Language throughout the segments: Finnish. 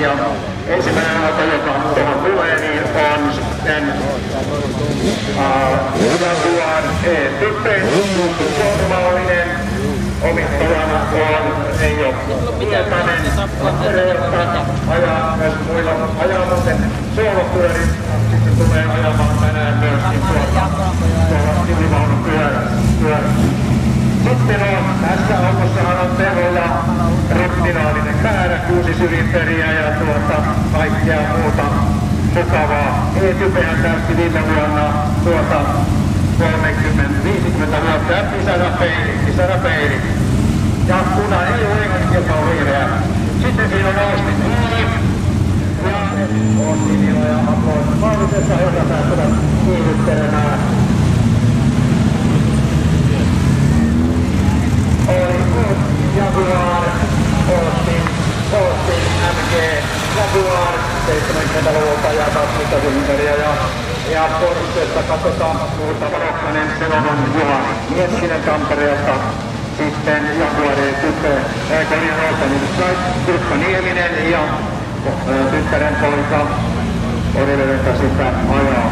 Ja ensimmäinen auto, joka tuohon tulee, niin on sitten Jaguar E-Type, kolmallinen. Omistajana on Reijo Pietanen, Tampereelta, ajaa myös muilla ajamisen soolopyörin. Sitten tulee ajamaan tänään myöskin tuolla sivuvaunupyörässä. Sitten on, tässä autossahan on teholla reptilaalinen määrä, 6 sylinteriä ja kaikkea muuta mukavaa. E-Typehän täytti viime vuonna 50 vuotta ja pisarapeili. Ja punainen ei ole englanninkieltä on vihreä. Sitten siinä on Austin Hiili. Ja Austin Hiili ja Aploin Paulisessa herra pääsevät kiihdyttelemään. Oli Jaguar, Austin MG, Jaguar, 70-luvulta ja 20 sylinteriä ja Porschesta katsotaan muutama Rokkanen, Selonon Juhani Miettinen Tampereelta. Sitten Jaguar E-Type, Turkka Nieminen ja tyttären poika Orivedeltä sitä ajaa.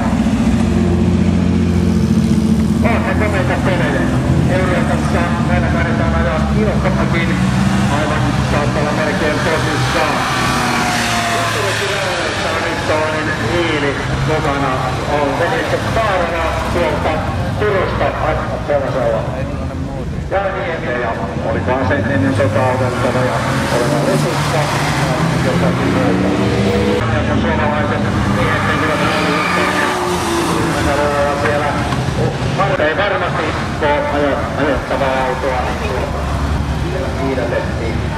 On ne komeita pelejä. Euroopassa näillä pärjätään ajaa kilpailukin aivan saattaa olla melkein tosissaan. Jutturukkirauheessa on nyt toinen Hiili mukana. On veneessä Saarana tuolta Turusta Pellasella. Ja Niemiä ja olikohan se ennen sota-auteltava ja olevan resussa jotakin muuta. Ja kun suomalaiset miehet tekivät alueella siellä ei varmasti ole ajettavaa autoa, niin siellä kiidätettiin.